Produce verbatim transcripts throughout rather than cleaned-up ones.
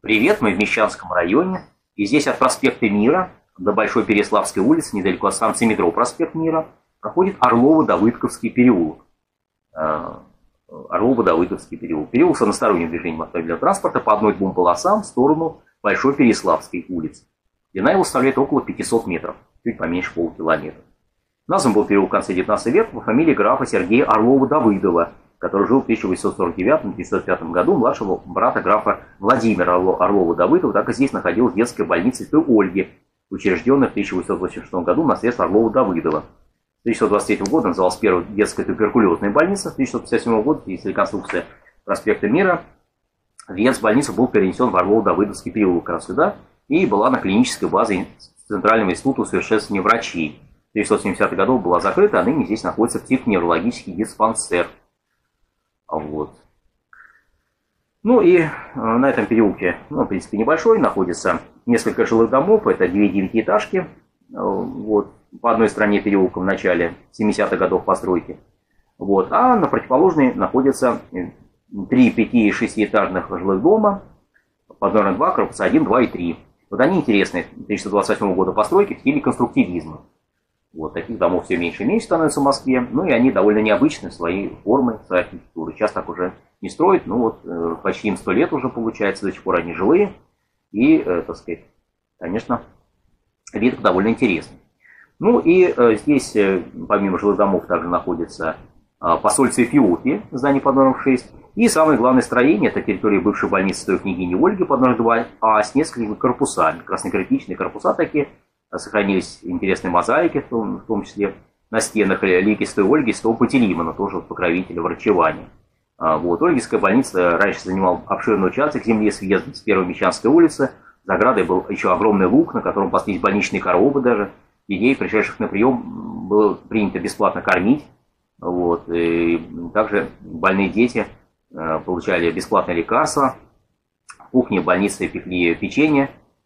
Привет, мы в Мещанском районе. И здесь от проспекта Мира до Большой Переславской улицы, недалеко от станции метро проспект Мира, проходит Орлово-Давыдковский переулок. Орлово-Давыдковский переулок. Переулок с односторонним движением автомобильного транспорта по одной-двум полосам в сторону Большой Переславской улицы. Длина его составляет около пятисот метров, чуть поменьше полукилометра. Назван был переулок в конце девятнадцатого века по фамилии графа Сергея Орлова-Давыдова, который жил в тысяча восемьсот сорок девятом — тысяча девятьсот пятом году, младшего брата графа Владимира Орлова-Давыдова. Так и здесь находилась детская больница Святой Ольги, учрежденная в тысяча восемьсот восемьдесят шестом году на средства Орлова-Давыдова. С тысяча девятьсот двадцать третьего года называлась первая детская туберкулезная больница. С тысяча девятьсот пятьдесят седьмого года, из реконструкции проспекта Мира, венц больницы был перенесен в Орлово-Давыдовский переулок как раз сюда и была на клинической базе Центрального института усовершенствования врачей. В тысяча девятьсот семидесятых годах была закрыта, а ныне здесь находится психоневрологический диспансер. Вот. Ну и на этом переулке, ну, в принципе, небольшой, находится несколько жилых домов, это две девятиэтажки. Вот. По одной стороне переулка в начале семидесятых годов постройки. Вот. А на противоположной находятся три пяти- и шестиэтажных жилых дома, под номером два, корпуса один, два и три. Вот они интересные, тысяча девятьсот двадцать восьмого года постройки в стиле конструктивизма. Вот, таких домов все меньше и меньше становится в Москве, ну и они довольно необычны своей формой, своей архитектурой. Сейчас так уже не строят, ну вот э, почти им сто лет уже получается, до сих пор они жилые, и, э, так сказать, конечно, вид довольно интересный. Ну и э, здесь, э, помимо жилых домов, также находится э, посольство Эфиопии, здание под номером шесть, и самое главное строение, это территория бывшей больницы Святой княгини Ольги под номером два, а с несколькими корпусами, краснокирпичные корпуса такие. Сохранились интересные мозаики, в том, в том числе на стенах лики Святой Ольги и Святого Пантелеймона, тоже покровителя врачевания. Вот. Ольгинская больница раньше занимала обширный участок земли с въездом с первой Мещанской улицы. За оградой был еще огромный луг, на котором паслись больничные коровы даже. Детей, пришедших на прием, было принято бесплатно кормить. Вот. И также больные дети получали бесплатные лекарства. В кухне больницы пекли печенье.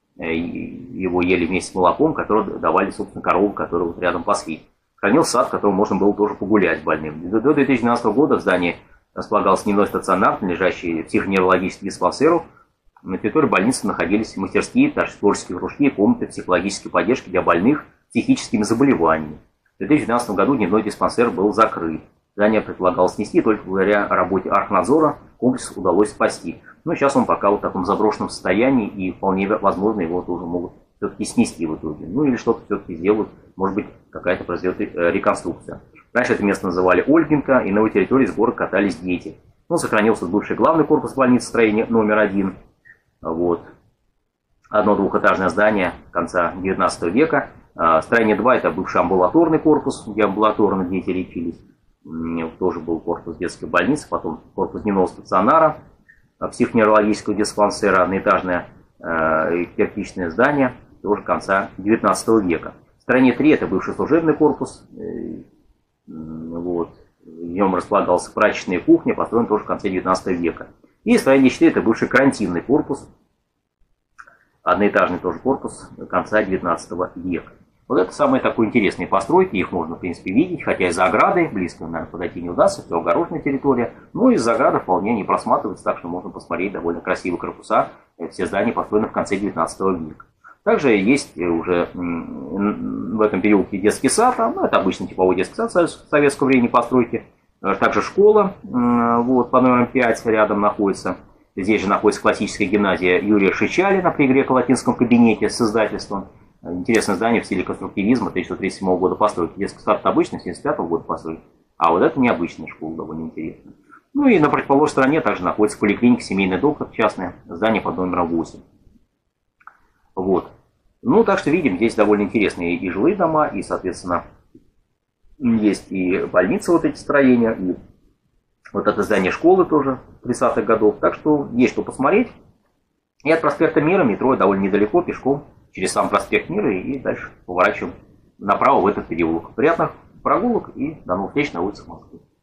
Его ели вместе с молоком, которое давали, собственно, коровы, которые вот рядом пасли. Хранился сад, в котором можно было тоже погулять больным. До две тысячи двенадцатого года в здании располагался дневной стационар, лежащий психоневрологический диспансер. На территории больницы находились мастерские, творческие кружки, комнаты психологической поддержки для больных психическими заболеваниями. В две тысячи двенадцатом году дневной диспансер был закрыт. Здание предполагалось снести, только благодаря работе Архнадзора комплекс удалось спасти. Но сейчас он пока вот в таком заброшенном состоянии, и вполне возможно его тоже могут все-таки снести в итоге. Ну или что-то все-таки сделают, может быть, какая-то произойдет реконструкция. Раньше это место называли Ольгинка, и на его территории с гор катались дети. Ну, сохранился бывший главный корпус больницы, строение номер один. Вот. Одно двухэтажное здание конца девятнадцатого века. Строение два — это бывший амбулаторный корпус, где амбулаторно дети лечились. Тоже был корпус детской больницы, потом корпус дневного стационара, психоневрологического диспансера, одноэтажное э, кирпичное здание, тоже конца девятнадцатого века. В стороне три это бывший служебный корпус, э, вот, в нем располагался прачечная кухня, построен тоже в конце девятнадцатого века. И строение четыре это бывший карантинный корпус, одноэтажный тоже корпус конца девятнадцатого века. Вот это самые такие интересные постройки, их можно, в принципе, видеть, хотя из-за ограды, близко, наверное, подойти не удастся, все огороженная территория, но из-за ограды вполне не просматривается, так что можно посмотреть довольно красивые корпуса, все здания построены в конце девятнадцатого века. Также есть уже в этом переулке детский сад, ну, это обычный типовой детский сад советского времени постройки, также школа, вот, по номеру пять рядом находится. Здесь же находится классическая гимназия Юрия Шичалина при греко-латинском кабинете с издательством. Интересное здание в стиле конструктивизма тысяча девятьсот тридцать седьмого года постройки. Детский сад обычный, семьдесят пятого года постройки. А вот это необычная школа, довольно интересная. Ну и на противоположной стороне также находится поликлиника, семейный доктор, частное здание под номером восемь. Вот. Ну, так что видим, здесь довольно интересные и жилые дома, и, соответственно, есть и больницы, вот эти строения, и вот это здание школы тоже тридцатых годов. Так что есть что посмотреть. И от проспекта Мира метро довольно недалеко, пешком, через сам проспект Мира, и дальше поворачиваем направо в этот переулок. Приятных прогулок и до новых встреч на улицах Москвы.